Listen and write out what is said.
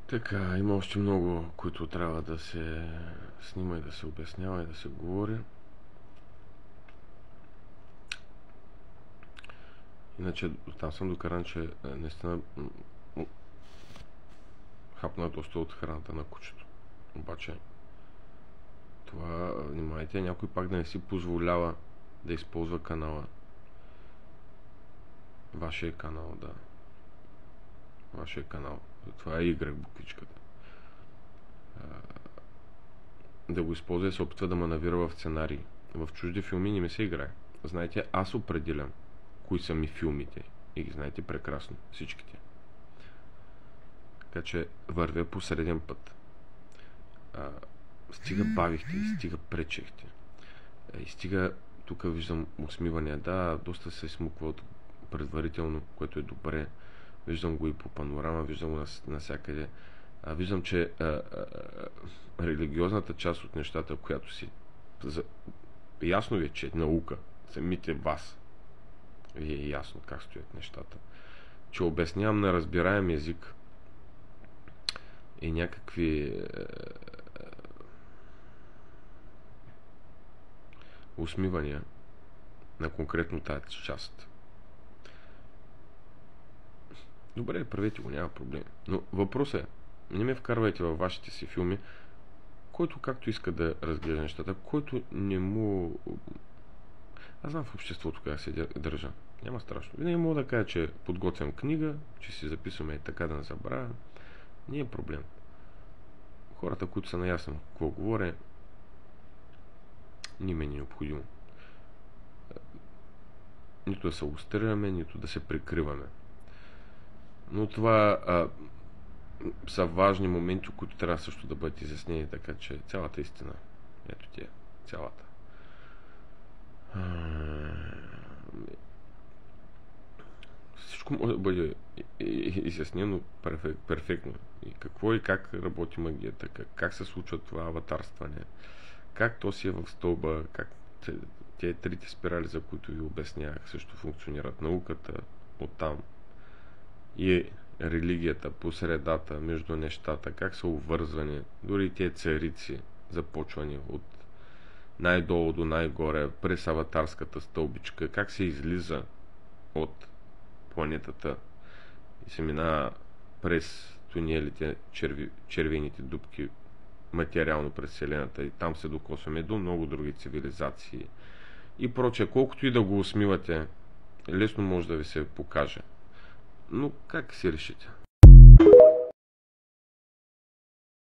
Така, има още много, които трябва да се снима и да се обяснява и да се говори. Иначе там съм докаран, че наистина хапна доста от храната на кучето. Обаче това, внимайте, някой пак да не си позволява да използва канала. Вашия канал, да. Вашия канал. Това е Y буквичката. Да го използва и се опитва да ме навира в сценарии. В чужди филми не ми се играе. Знаете, аз определям кои са ми филмите. И ги знаете прекрасно. Всичките. Така че вървя по среден път. Стига бавихте и стига пречехте. И стига, тук виждам усмивания. Да, доста се смуква от предварително, което е добре. Виждам го и по панорама, виждам го навсякъде. Виждам, че религиозната част от нещата, която си ясно ви е, че е наука, самите вас ви е ясно как стоят нещата. Че обяснявам на разбираем език и някакви усмивания на конкретно тази част. Добре, правете го, няма проблем. Но въпросът е, не ме вкарвайте във вашите си филми, който както иска да разглежда нещата, който не му... Аз знам в обществото как се държа. Няма страшно. Винаги мога да кажа, че подготвям книга, че си записваме и така да не забравя. Не е проблем. Хората, които са наясно какво говоря, не ми е необходимо. Нито да се устрираме, нито да се прикриваме. Но това са важни моменти, които трябва също да бъдат изяснени, така че цялата истина, ето тя, цялата. Всичко може да бъде изяснено перфектно. И какво и как работи магията, как се случва това аватарстване, как то си е в стълба, как тези трите спирали, за които ви обяснявах, също функционират. Науката оттам и религията по средата между нещата, как са обвързвани, дори тези царици, започвани от най-долу до най-горе, през аватарската стълбичка, как се излиза от планетата и се минава през тунелите, червените дупки, материално през Вселената, и там се докосваме до много други цивилизации и прочее. Колкото и да го усмивате, лесно може да ви се покаже. Но как си решите?